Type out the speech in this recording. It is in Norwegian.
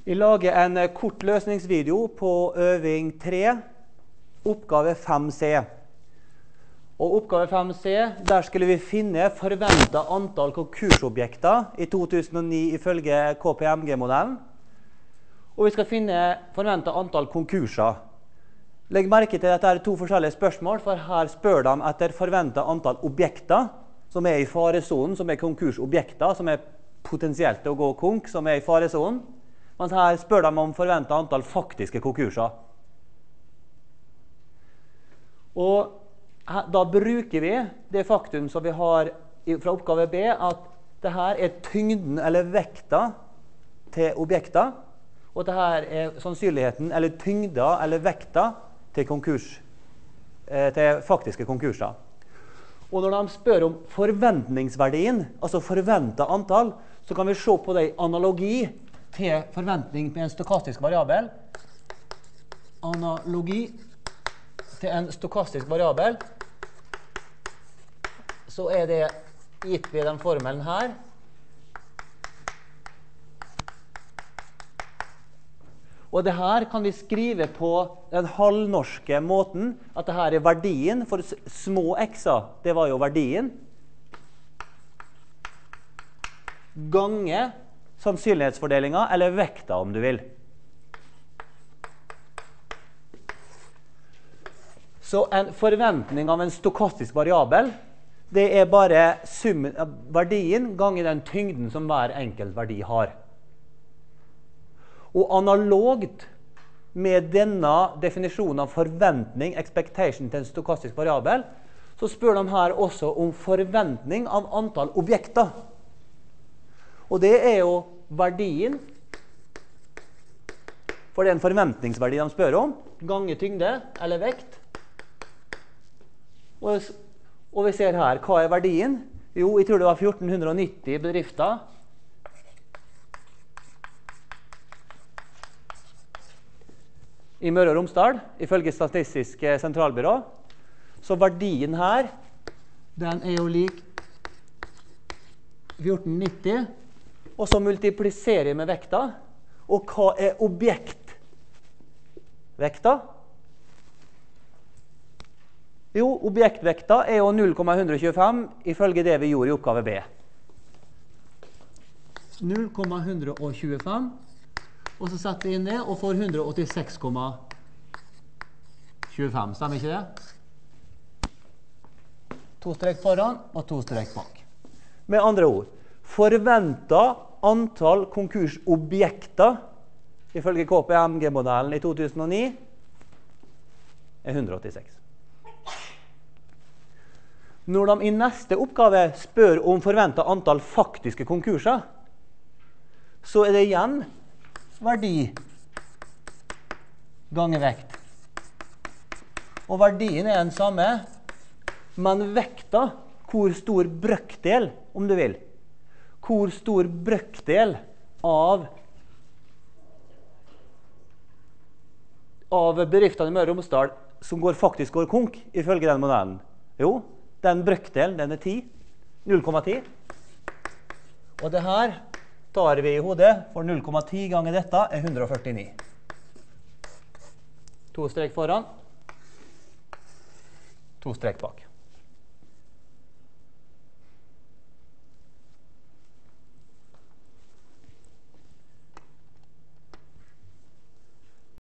Vi lager en kort løsningsvideo på øving 3, oppgave 5C. Og oppgave 5C, der skulle vi finne forventet antall konkursobjekter i 2009 ifølge KPMG-modellen. Og vi skal finne forventet antall konkurser. Legg merke til at dette er to forskjellige spørsmål, for her spør de etter forventet antall objekter som er i faresonen, som er konkursobjekter, som er potensielt å gå konk, som er i faresonen. Mens her spør de om forventet antall faktiske konkurser. Og da bruker vi det faktum som vi har fra oppgave B, at dette er tyngden eller vekta til objekter, og dette er sannsynligheten eller tyngda eller vekta til faktiske konkurser. Og når de spør om forventningsverdien, altså forventet antall, så kan vi se på det i analogi til forventning med en stokastisk variabel. Analogi til en stokastisk variabel, så er det gitt ved den formelen her. Og det her kan vi skrive på den halvnorske måten, at det her er verdien for små x-er, det var jo verdien, gange sannsynlighetsfordelingen, eller vekta om du vil. Så en forventning av en stokastisk variabel, det er bare summen av verdien ganger den tyngden som hver enkelt verdi har. Og analogt med denne definisjonen av forventning, expectation til en stokastisk variabel, så spør de her også om forventning av antall objekter. Og det er jo verdien, for det er en forventningsverdi de spør om, ganger tyngde eller vekt. Og vi ser her, hva er verdien? Jo, jeg tror det var 1490 bedrifter. I Møre og Romsdal, ifølge Statistisk sentralbyrå. Så verdien her, den er jo lik 1490, og så multipliserer jeg med vekta. Og hva er objektvekta? Jo, objektvekta er jo 0,125 ifølge det vi gjorde i oppgave B. 0,125. Og så setter vi inn det, og får 186,25. Stemmer ikke det? 2 strek foran, og 2 strek bak. Med andre ord, forventet antall konkursobjekter, ifølge KPMG-modellen i 2009, er 186. Når de i neste oppgave spør om forventet antall faktiske konkurser, så er det igjen verdi ganger vekt. Og verdien er den samme, men vekta, hvor stor brøkdel, om du vil, hvor stor brøkdel av bedriftene i Møre og Romsdal som faktisk går konk, ifølge den modellen. Jo, den brøkdelen, den er 10, 0,10. Og det her tar vi i hodet, for 0,10 ganger dette er 149. 2 strek foran, 2 strek bak.